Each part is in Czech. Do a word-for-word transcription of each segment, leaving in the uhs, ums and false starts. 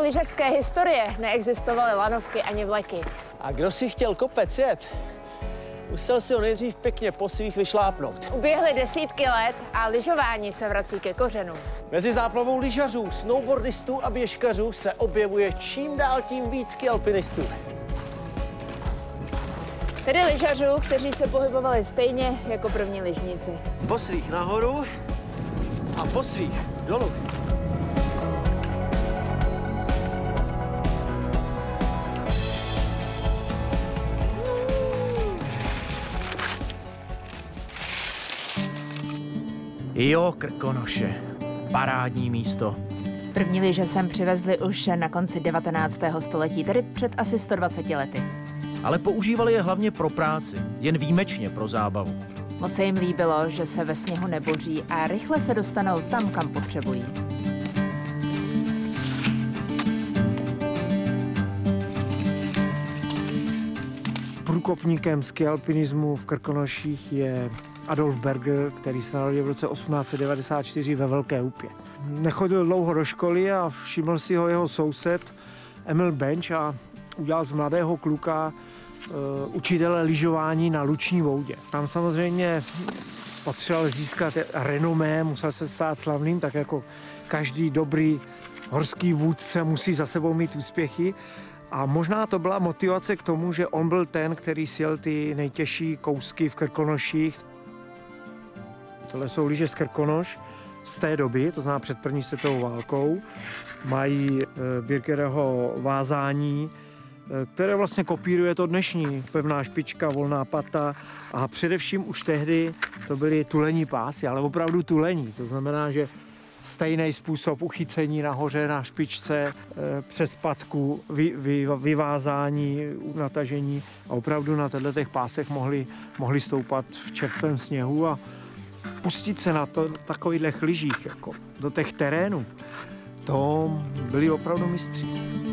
lyžařské historie neexistovaly lanovky ani vleky. A kdo si chtěl kopec jet, musel si ho nejdřív pěkně po svých vyšlápnout. Uběhly desítky let a lyžování se vrací ke kořenům. Mezi záplavou lyžařů, snowboardistů a běžkařů se objevuje čím dál tím víc skialpinistů. Tedy lyžařů, kteří se pohybovali stejně jako první lyžníci. Po svých nahoru a po svých dolů. Jo, Krkonoše. Parádní místo. První lyže sem přivezli už na konci devatenáctého století, tedy před asi sto dvaceti lety. Ale používali je hlavně pro práci, jen výjimečně pro zábavu. Moc se jim líbilo, že se ve sněhu neboří a rychle se dostanou tam, kam potřebují. Průkopníkem skialpinismu v Krkonoších je Adolf Berger, který se narodil v roce osmnáct set devadesát čtyři ve Velké Úpě. Nechodil dlouho do školy a všiml si ho jeho soused Emil Bench a udělal z mladého kluka uh, učitele lyžování na Luční Voudě. Tam samozřejmě potřeboval získat renomé, musel se stát slavným, tak jako každý dobrý horský vůdce musí za sebou mít úspěchy. A možná to byla motivace k tomu, že on byl ten, který sjel ty nejtěžší kousky v Krkonoších. Tohle jsou lyže z Krkonoš z té doby, to znamená před první světovou válkou. Mají e, Birkereho vázání, e, které vlastně kopíruje to dnešní. Pevná špička, volná pata a především už tehdy to byly tulení pásy, ale opravdu tulení. To znamená, že stejný způsob uchycení nahoře na špičce, e, přes patku, vy, vy, vyvázání, natažení a opravdu na těchto těch pásech mohli, mohli stoupat v čerstvém sněhu a pustit se na to takových lyžích, jako do těch terénů. To byli opravdu mistři.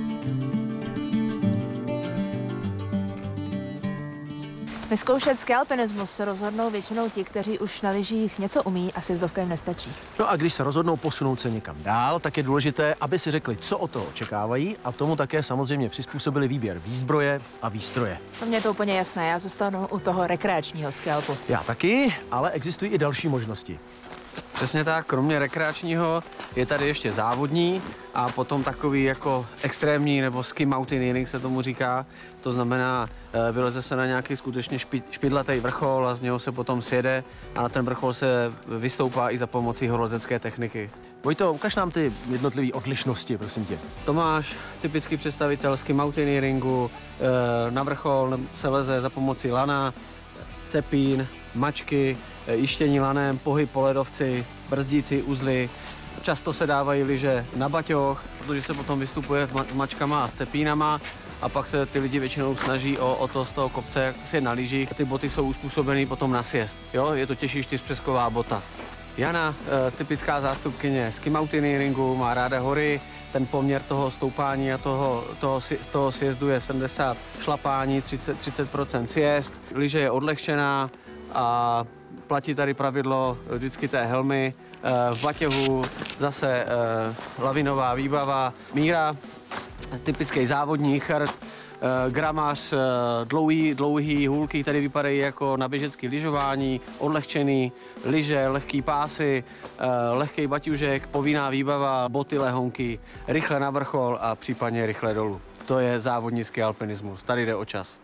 Vyzkoušet skialpinismus se rozhodnou většinou ti, kteří už na lyžích něco umí a sjezdovka jim nestačí. No a když se rozhodnou posunout se někam dál, tak je důležité, aby si řekli, co od toho očekávají a tomu také samozřejmě přizpůsobili výběr výzbroje a výstroje. To mě je to úplně jasné, já zůstanu u toho rekreačního skialpu. Já taky, ale existují i další možnosti. Přesně tak, kromě rekreačního je tady ještě závodní a potom takový jako extrémní nebo ski mountaineering se tomu říká. To znamená, vyleze se na nějaký skutečně špidlatý vrchol a z něho se potom sjede a na ten vrchol se vystoupá i za pomocí horolezecké techniky. Vojto, ukaž nám ty jednotlivé odlišnosti, prosím tě. Tomáš, typický představitel ski mountaineeringu, na vrchol se leze za pomocí lana, cepín, mačky, jištění lanem, pohyb po ledovci, brzdící uzly. Často se dávají lyže na baťoch, protože se potom vystupuje s mačkama a s cepínama a pak se ty lidi většinou snaží o, o to z toho kopce, jak si na lyžích. Ty boty jsou uspůsobený potom na sjezd. Jo? Je to těžší čtyřpřesková bota. Jana, typická zástupkyně ski mountaineeringu, má ráda hory. Ten poměr toho stoupání a toho, toho, toho sjezdu je sedmdesát šlapání, třicet procent sjezd. Lyže je odlehčená a platí tady pravidlo vždycky té helmy. V batěhu zase lavinová výbava. Míra, typický závodní chrt, gramař, dlouhý, dlouhý hůlky, tady vypadají jako na běžecké lyžování, odlehčený lyže, lehký pásy, lehký baťužek, povinná výbava, boty lehonky, rychle na vrchol a případně rychle dolů. To je závodní skialpinismus, tady jde o čas.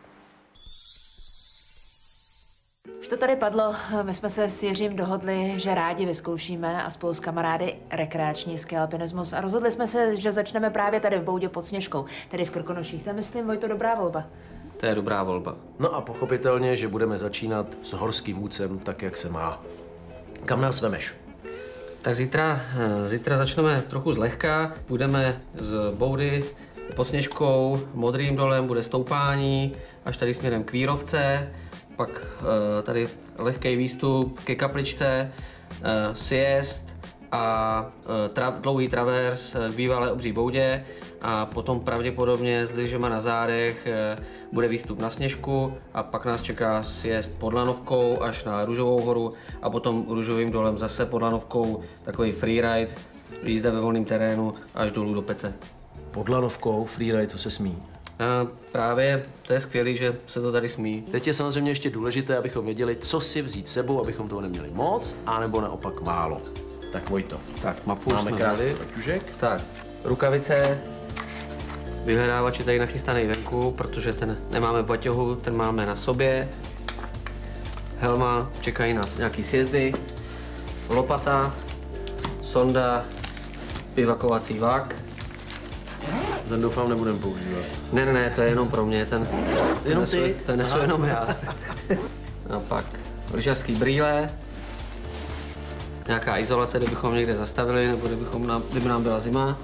Už to tady padlo, my jsme se s Jiřím dohodli, že rádi vyzkoušíme a spolu s kamarády rekreační skialpinismus a rozhodli jsme se, že začneme právě tady v Boudě pod Sněžkou, tedy v Krkonoších. To je, myslím, Vojto, dobrá volba. To je dobrá volba. No a pochopitelně, že budeme začínat s horským vůdcem tak, jak se má. Kam nás vemeš? Tak zítra, zítra začneme trochu zlehka, půjdeme z Boudy pod Sněžkou, Modrým dolem bude stoupání, až tady směrem k Vírovce, pak tady lehký výstup ke kapličce, sjezd a tra, dlouhý travers k bývalé Obří Boudě a potom pravděpodobně s lyžema na zádech bude výstup na Sněžku a pak nás čeká sjezd pod Lanovkou až na Růžovou horu a potom Růžovým dolem zase pod Lanovkou takový freeride, jízda ve volném terénu až dolů do Pece. pod lanovkou, freeride, to se smí. A právě to je skvělé, že se to tady smí. Teď je samozřejmě ještě důležité, abychom věděli, co si vzít sebou, abychom toho neměli moc, anebo naopak málo. Tak Vojto. Tak, mapu Máme jsme krásný vzali. baťužek. Tak, rukavice, vyhledávač je tady nachystaný venku, protože ten nemáme v baťohu, ten máme na sobě. Helma, čekají nás nějaký sjezdy, lopata, sonda, bivakovací vak. Ten doufám nebudem používat. Ne, ne, ne, to je jenom pro mě, ten, ten Jenom nesu, ty? ten nesu jenom já. A pak lyžařský brýle, nějaká izolace, kdybychom někde zastavili, nebo kdybychom nám, kdyby nám byla zima.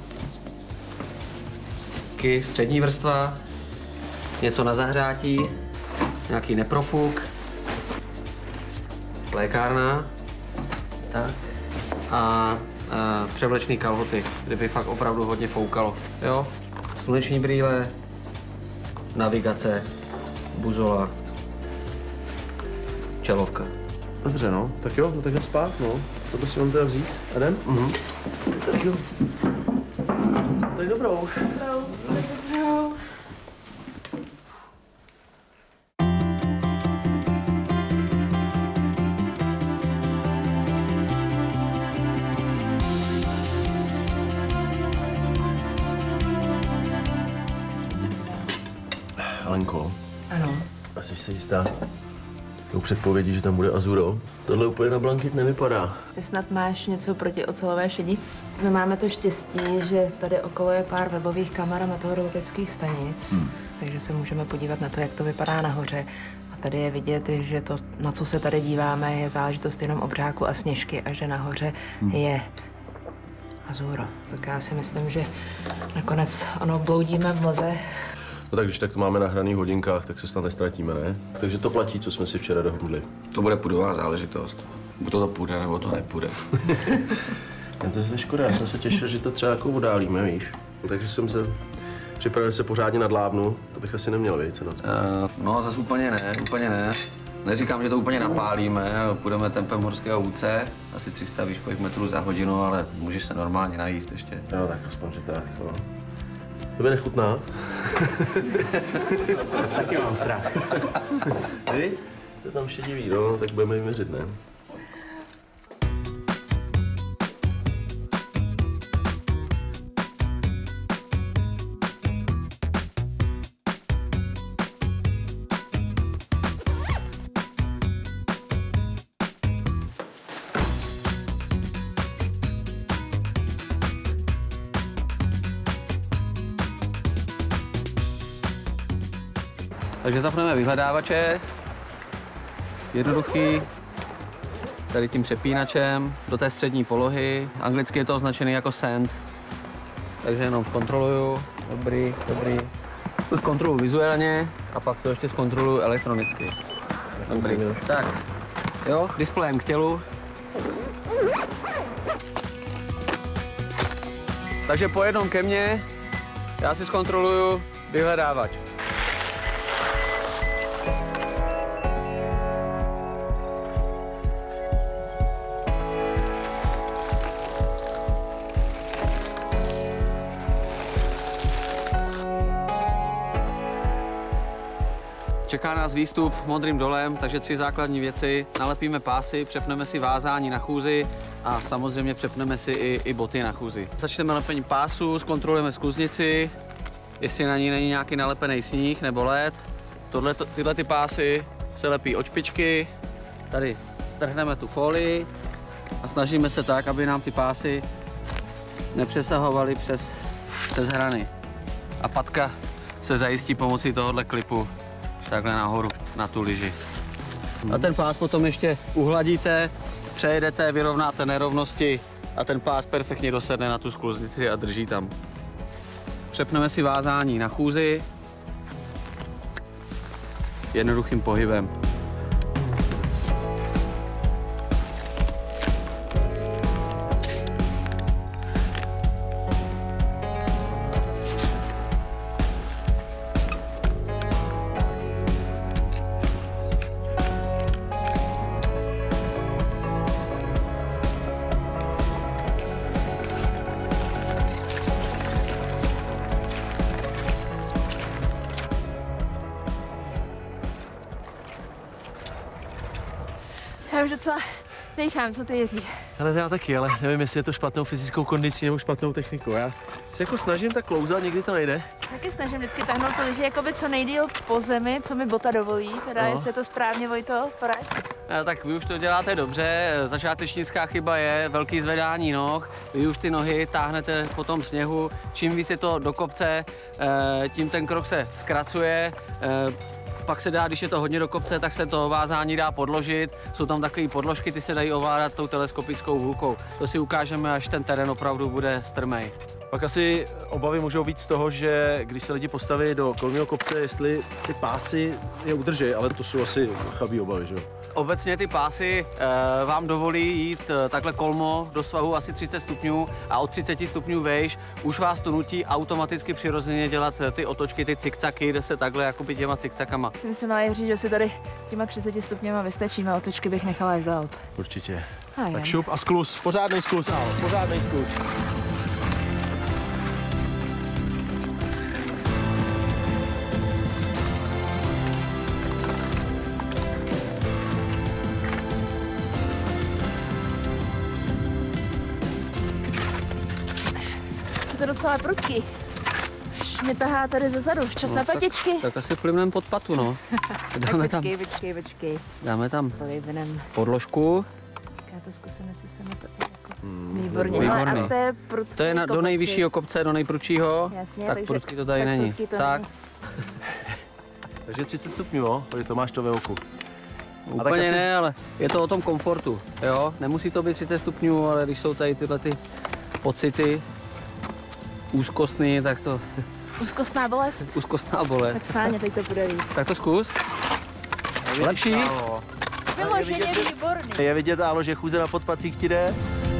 Taky střední vrstva, něco na zahřátí, nějaký neprofuk, lékárna, tak. A, a převlečný kalhoty, kdyby fakt opravdu hodně foukalo, jo? Sluneční brýle, navigace, buzola, čelovka. Dobře, no. Tak jo, no tak jdem spát, no. Tohle si mám teda vzít. A jdem? Mhm. Tak jo. Tak dobrou. Alenko, Ano. a jsi si jistá tou předpovědí, že tam bude Azuro? Tohle úplně na blankit nevypadá. Ty snad máš něco proti ocelové šedi? My máme to štěstí, že tady okolo je pár webových kamer a meteorologických stanic, hmm. takže se můžeme podívat na to, jak to vypadá nahoře. A tady je vidět, že to, na co se tady díváme, je záležitost jenom obřáku a sněžky a že nahoře hmm. je Azuro. Tak já si myslím, že nakonec ono bloudíme v mlze. No tak když tak to máme na hraných hodinkách, tak se snad nestratíme, ne? Takže to platí, co jsme si včera dohodli. To bude pudová záležitost. Buď to, to půjde, nebo to nepůjde. No to je škoda, já jsem se těšil, že to třeba jako událíme, víš? Takže jsem se připravil se pořádně nadlábnu, to bych asi neměl, víc, co? Uh, no, zase úplně ne, úplně ne. Neříkám, že to úplně napálíme, půjdeme tempem horského vůdce, asi tři sta výškových metrů za hodinu, ale můžeš se normálně najíst ještě. No tak aspoň, že tak, no. Tebe nechutná? Taky mám strach. Vy? Jste tam šedivý, no, tak budeme jim měřit, ne? Takže zapneme vyhledávače, jednoduchý, tady tím přepínačem do té střední polohy. Anglicky je to označený jako send, takže jenom zkontroluju, dobrý, dobrý. To zkontroluju vizuálně a pak to ještě zkontroluju elektronicky. Dobrý, tak, jo, displejem k tělu. Takže po jednom ke mně, já si zkontroluju vyhledávač. Čeká nás výstup modrým dolem, takže tři základní věci. Nalepíme pásy, přepneme si vázání na chůzi a samozřejmě přepneme si i, i boty na chůzi. Začneme lepením pásu, zkontrolujeme skluznici, jestli na ní není nějaký nalepený sníh nebo led. Tohle, tyhle ty pásy se lepí od špičky, tady strhneme tu folii a snažíme se tak, aby nám ty pásy nepřesahovaly přes, přes hrany. A patka se zajistí pomocí tohohle klipu takhle nahoru na tu lyži. A ten pás potom ještě uhladíte, přejedete, vyrovnáte nerovnosti a ten pás perfektně dosedne na tu skluznici a drží tam. Přepneme si vázání na chůzi jednoduchým pohybem. Já už docela dejchám, co ty, Jiří? Ale já taky, ale nevím, jestli je to špatnou fyzickou kondicí nebo špatnou technikou. Já se jako snažím tak klouzat, někdy to nejde. Taky snažím vždycky tahnout ty lyže jakoby co nejdýl po zemi, co mi bota dovolí. Teda, no. Jestli je to správně, Vojto, poraď. No, tak vy už to děláte dobře. Začátečnická chyba je velký zvedání noh. Vy už ty nohy táhnete po tom sněhu. Čím víc je to do kopce, tím ten krok se zkracuje. Pak se dá, když je to hodně do kopce, tak se to vázání dá podložit. Jsou tam takové podložky, ty se dají ovládat tou teleskopickou hůlkou. To si ukážeme, až ten terén opravdu bude strmej. Pak asi obavy můžou být z toho, že když se lidi postaví do kolmého kopce, jestli ty pásy je udrží, ale to jsou asi chabý obavy, že jo? Obecně ty pásy e, vám dovolí jít e, takhle kolmo do svahu asi třicet stupňů a od třiceti stupňů vejš už vás to nutí automaticky přirozeně dělat ty otočky, ty cikcaky, kde se takhle jakoby těma cikcakama. Si myslím, ale Jiří, že si tady s těma třiceti stupněma vystačíme, otočky bych nechala až do Alp. Určitě. A Tak šup a skluz, pořádnej skluz, áno, pořádnej skluz. To je docela prudký. Už mě tahá tady ze zadu, čas No, na tak- patičky. Tak asi plivnem pod patu, no. Dáme tam, Počkej, počkej, počkej. dáme tam Polivnem. podložku. Já to zkusím, jestli se mi to jako... Výborně. výborný. Ale a to je prudký To je na, do kopec, nejvyššího kopce, do nejprudšího. Jasně, tak takže prudký to tady tak není. prudký to tak, není. Takže třicet stupňů, jo? Protože to máš to ve oku. A tak úplně asi- ne, ale je to o tom komfortu, jo. Nemusí to být třicet stupňů, ale když jsou tady tyhle ty pocity úzkostný, tak to Úzkostná bolest. úzkostná Tak bolest. schválně, teď to bude víc. Tak to zkus. Lepší? Vyloženě výborný. Je vidět, áno, že chůze na podpacích ti jde.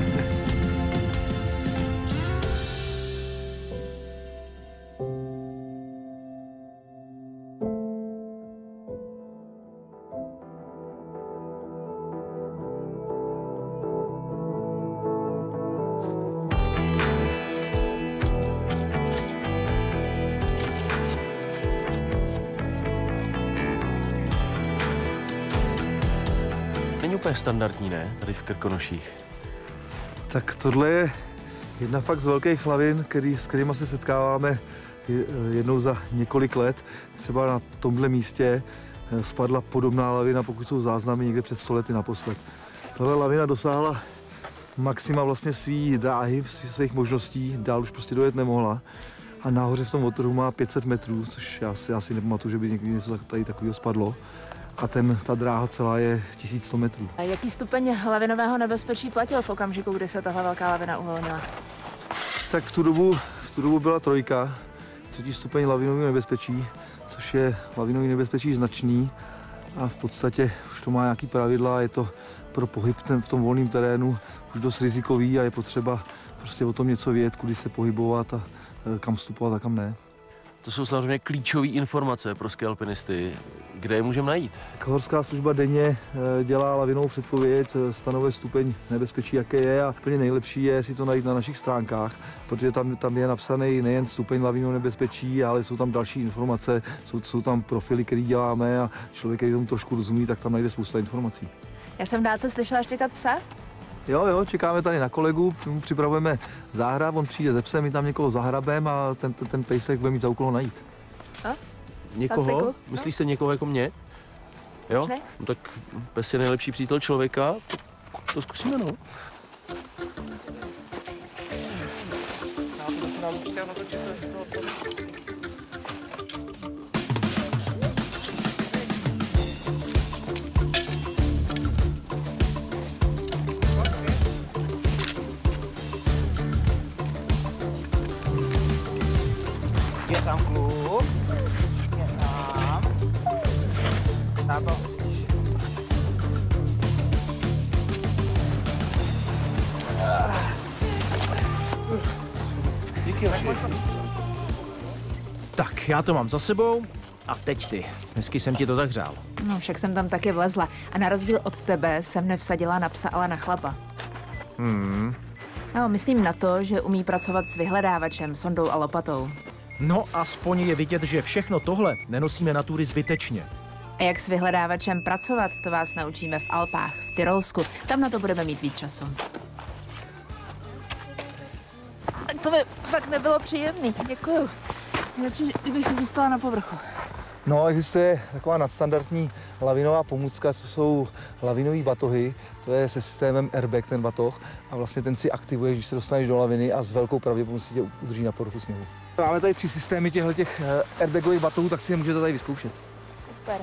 Není úplně standardní, ne? Tady v Krkonoších. Tak tohle je jedna fakt z velkých lavin, který, s kterými se setkáváme jednou za několik let. Třeba na tomhle místě spadla podobná lavina, pokud jsou záznamy, někde před sto lety naposled. Tahle lavina dosáhla maxima vlastně svý dráhy, svých možností, dál už prostě dojet nemohla. A nahoře v tom otrhu má pět set metrů, což já si, já si nepamatuju, že by někdy něco tady takového spadlo. A ten, ta dráha celá je tisíc sto metrů. A jaký stupeň lavinového nebezpečí platil v okamžiku, kdy se tahle velká lavina uvolnila? Tak v tu dobu, v tu dobu byla trojka, třetí stupeň lavinového nebezpečí, což je lavinový nebezpečí značný a v podstatě už to má nějaký pravidla, je to pro pohyb ten, v tom volném terénu už dost rizikový a je potřeba prostě o tom něco vědět, kudy se pohybovat a kam vstupovat a kam ne. To jsou samozřejmě klíčové informace pro ski alpinisty. Kde je můžeme najít? Horská služba denně dělá lavinovou předpověď, stanovuje stupeň nebezpečí, jaké je, a úplně nejlepší je si to najít na našich stránkách, protože tam, tam je napsaný nejen stupeň lavinového nebezpečí, ale jsou tam další informace, jsou, jsou tam profily, které děláme, a člověk, který tomu trošku rozumí, tak tam najde spousta informací. Já jsem v dálce slyšela štěkat psa. Jo, jo, čekáme tady na kolegu, mu připravujeme záhrab, on přijde ze psem, my tam někoho zahrabem a ten, ten, ten pejsek bude mít za úkol najít. A? Někoho? Paciku? Myslíš se někoho jako mě? Jo? Ne? No, tak pes je nejlepší přítel člověka. To zkusíme, no. Je tam kluk. Je tam. Na to. Díky, Tak, já to mám za sebou a teď ty. Hezky jsem ti to zahřál. No, však jsem tam taky vlezla. A na rozdíl od tebe jsem nevsadila na psa, ale na chlapa. Hmm. No, myslím na to, že umí pracovat s vyhledávačem, sondou a lopatou. No, aspoň je vidět, že všechno tohle nenosíme na tury zbytečně. A jak s vyhledávačem pracovat, to vás naučíme v Alpách, v Tyrolsku. Tam na to budeme mít víc času. Tak to mi fakt nebylo příjemný. Děkuju. Radši, kdybych zůstala na povrchu. No, existuje taková nadstandardní lavinová pomůcka, co jsou lavinové batohy. To je se systémem airbag ten batoh a vlastně ten si aktivuje, když se dostaneš do laviny a s velkou pravděpodobností tě udrží na povrchu sněhu. Máme tady tři systémy těchto airbagových batohů, tak si je můžete tady vyzkoušet. Super.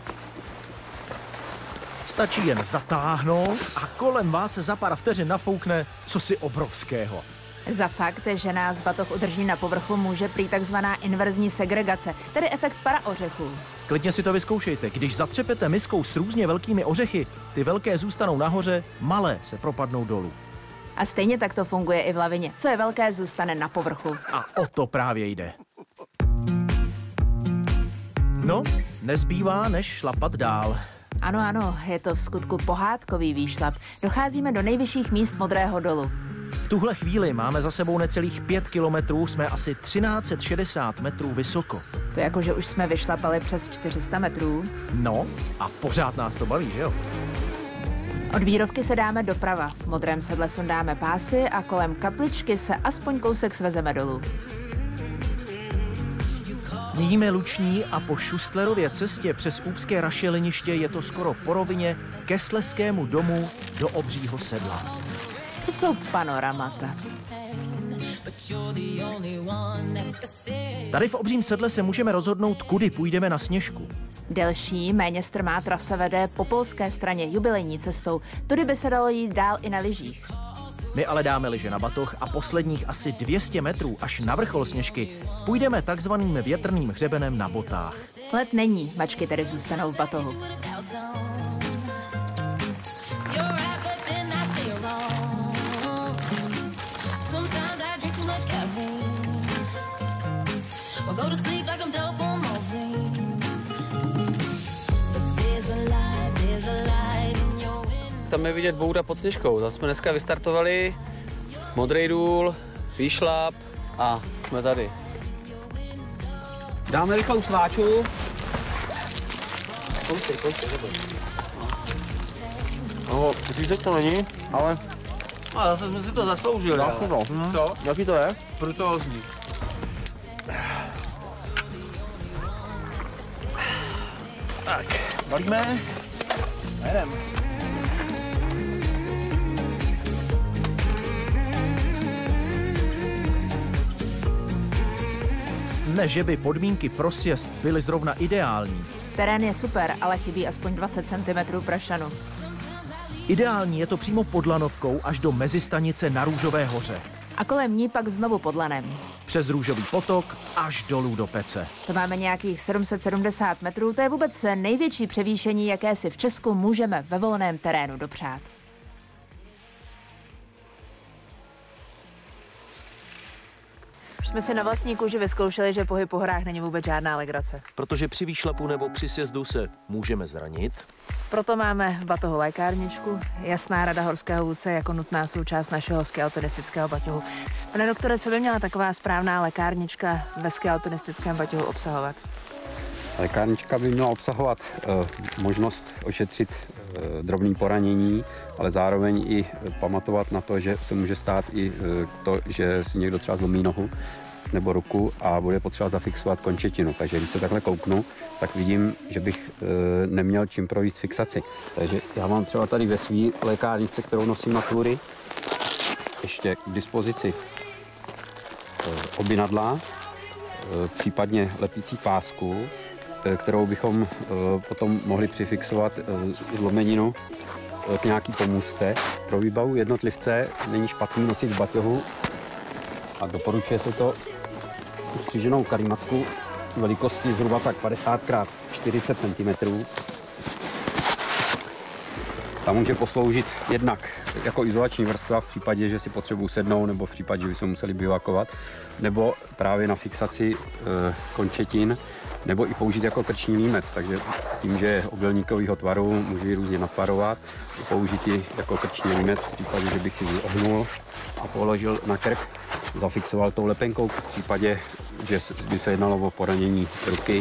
Stačí jen zatáhnout a kolem vás se za pár vteřin nafoukne cosi obrovského. Za fakt, že nás batoh udrží na povrchu, může prý takzvaná inverzní segregace, tedy efekt paraořechů. Klidně si to vyzkoušejte. Když zatřepete miskou s různě velkými ořechy, ty velké zůstanou nahoře, malé se propadnou dolů. A stejně tak to funguje i v lavině. Co je velké, zůstane na povrchu. A o to právě jde. No, nezbývá, než šlapat dál. Ano, ano, je to v skutku pohádkový výšlap. Docházíme do nejvyšších míst Modrého dolu. V tuhle chvíli máme za sebou necelých pět kilometrů, jsme asi třináct set šedesát metrů vysoko. To jako, že už jsme vyšlapali přes čtyři sta metrů. No, a pořád nás to baví, že jo? Od Vírovky se dáme doprava. V Modrém sedle sundáme pásy a kolem kapličky se aspoň kousek svezeme dolů. Mějíme Luční a po Šustlerově cestě přes Úpské rašeliniště je to skoro po rovině ke Slezskému domu do Obřího sedla. To jsou panoramata. Tady v Obřím sedle se můžeme rozhodnout, kudy půjdeme na Sněžku. Delší, méně strmá trasa vede po polské straně jubilejní cestou. Tudy by se dalo jít dál i na lyžích. My ale dáme lyže na batoh a posledních asi dvě stě metrů až na vrchol Sněžky půjdeme takzvaným větrným hřebenem na botách. Let není, mačky tedy zůstanou v batohu. Tam je vidět bouda pod Sněžkou. Zase jsme dneska vystartovali. Modrý důl, výšlap a jsme tady. Dáme rychlou sváču. Kousej, kousej, dobře. No, už teď to není, ale... A zase jsme si to zasloužili. Dá se to. Hmm. Co? Jaký to je? Brutózní. Tak, balíme a jedeme. Ne, že by podmínky pro sjezd byly zrovna ideální. Terén je super, ale chybí aspoň dvacet centimetrů prašanu. Ideální je to přímo pod lanovkou až do mezistanice na Růžové hoře. A kolem ní pak znovu pod lanem. Přes Růžový potok až dolů do Pece. To máme nějakých sedm set sedmdesát metrů, to je vůbec největší převýšení, jaké si v Česku můžeme ve volném terénu dopřát. Už jsme si na vlastní kůži vyzkoušeli, že pohyb po horách není vůbec žádná legrace. Protože při výšlapu nebo při sjezdu se můžeme zranit. Proto máme v batohu lékárničku, jasná rada horského vůdce jako nutná součást našeho skialpinistického baťohu. Pane doktore, co by měla taková správná lékárnička ve skialpinistickém baťohu obsahovat? Lékárnička by měla obsahovat uh, možnost ošetřit uh, drobné poranění, ale zároveň i pamatovat na to, že se může stát i uh, to, že si někdo třeba zlomí nohu nebo ruku a bude potřeba zafixovat končetinu. Takže když se takhle kouknu, tak vidím, že bych uh, neměl čím provést fixaci. Takže já mám třeba tady ve své lékárničce, kterou nosím na túry, ještě k dispozici uh, obinadla, uh, případně lepící pásku, kterou bychom uh, potom mohli přifixovat uh, zlomeninu uh, k nějaký pomůcce. Pro výbavu jednotlivce není špatný nosit v baťohu a doporučuje se to ustřiženou karimatku velikosti zhruba tak padesát krát čtyřicet centimetrů. Ta může posloužit jednak jako izolační vrstva v případě, že si potřebuji sednout, nebo v případě, že bychom museli bivakovat, nebo právě na fixaci uh, končetin, nebo i použít jako krční límec, takže tím, že je obdélníkového tvaru, může ji různě natvarovat, použít ji jako krční límec v případě, že bych ji ohnul a položil na krk, zafixoval tou lepenkou v případě, že by se jednalo o poranění ruky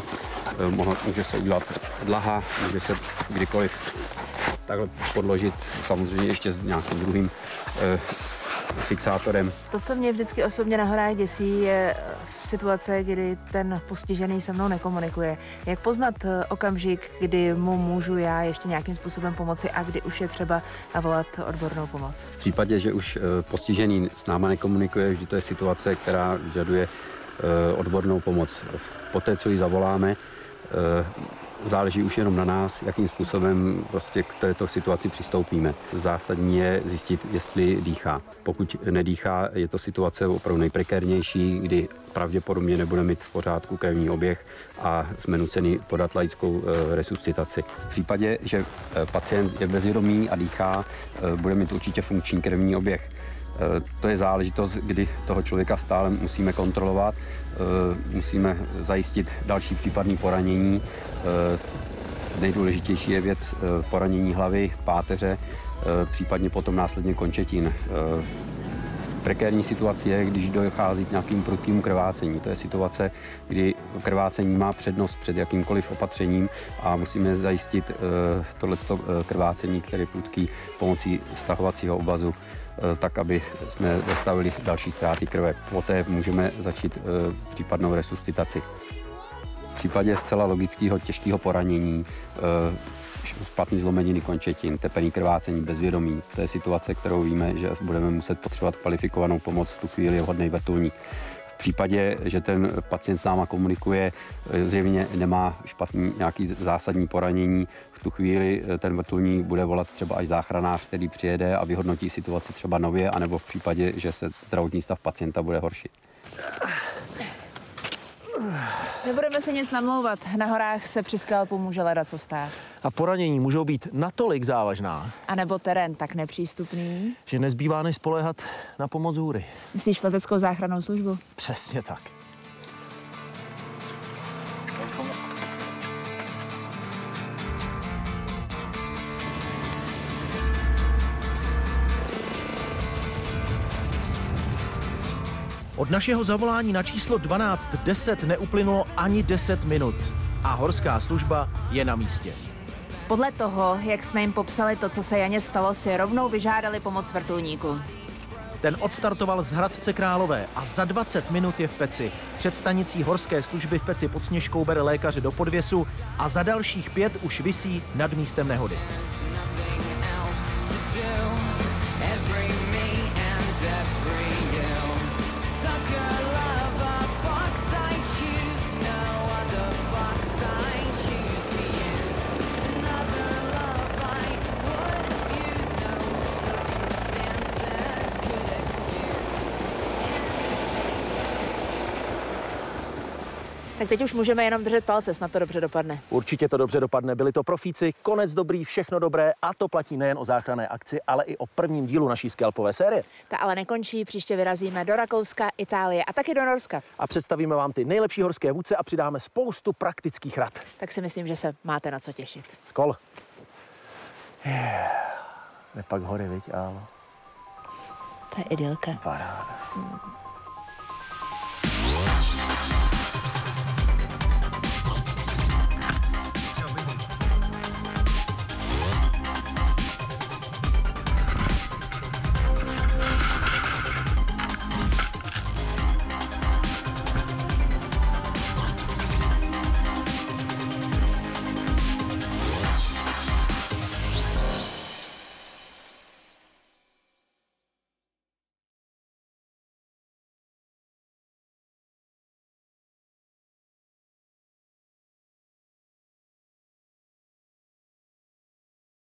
může se udělat dlaha, může se kdykoliv takhle podložit, samozřejmě ještě s nějakým druhým eh, fixátorem. To, co mě vždycky osobně na horách děsí, je situace, kdy ten postižený se mnou nekomunikuje. Jak poznat okamžik, kdy mu můžu já ještě nějakým způsobem pomoci a kdy už je třeba navolat odbornou pomoc? V případě, že už postižený s náma nekomunikuje, vždy to je situace, která vyžaduje odbornou pomoc. Poté, co ji zavoláme, záleží už jenom na nás, jakým způsobem prostě k této situaci přistoupíme. Zásadní je zjistit, jestli dýchá. Pokud nedýchá, je to situace opravdu nejprekérnější, kdy pravděpodobně nebude mít v pořádku krevní oběh a jsme nuceni podat laickou e, resuscitaci. V případě, že e, pacient je bezvědomý a dýchá, e, bude mít určitě funkční krevní oběh. To je záležitost, kdy toho člověka stále musíme kontrolovat, musíme zajistit další případné poranění. Nejdůležitější je věc poranění hlavy, páteře, případně potom následně končetin. Prekérní situace je, když dochází k nějakým prudkým krvácení. To je situace, kdy krvácení má přednost před jakýmkoliv opatřením a musíme zajistit tohleto krvácení, které je prudký, pomocí stahovacího obvazu, tak, aby jsme zastavili další ztráty krve. Poté můžeme začít případnou resuscitaci. V případě zcela logického těžkého poranění, špatný zlomeniny končetin, tepený krvácení, bezvědomí, to je situace, kterou víme, že budeme muset potřebovat kvalifikovanou pomoc, v tu chvíli je vhodný vrtulník. V případě, že ten pacient s náma komunikuje, zjevně nemá špatný nějaký zásadní poranění, v tu chvíli ten vrtulník bude volat třeba až záchranář, který přijede a vyhodnotí situaci třeba nově, anebo v případě, že se zdravotní stav pacienta bude horšit. Nebudeme si nic namlouvat. Na horách se při skalpu může ledacos stát. A poranění můžou být natolik závažná, A nebo terén tak nepřístupný, že nezbývá než spoléhat na pomoc hůry. Myslíš leteckou záchrannou službu? Přesně tak. Od našeho zavolání na číslo dvanáct deset neuplynulo ani deset minut a horská služba je na místě. Podle toho, jak jsme jim popsali to, co se Janě stalo, si rovnou vyžádali pomoc vrtulníku. Ten odstartoval z Hradce Králové a za dvacet minut je v Peci. Před stanicí horské služby v Peci pod Sněžkou bere lékaře do podvěsu a za dalších pět už visí nad místem nehody. Tak teď už můžeme jenom držet palce, snad to dobře dopadne. Určitě to dobře dopadne, byli to profíci, konec dobrý, všechno dobré a to platí nejen o záchranné akci, ale i o prvním dílu naší skalpové série. Ta ale nekončí, příště vyrazíme do Rakouska, Itálie a taky do Norska. A představíme vám ty nejlepší horské vůdce a přidáme spoustu praktických rad. Tak si myslím, že se máte na co těšit. Skol. Yeah. Nepak hory, viď, Álo? To je idylka. Paráda. Hmm.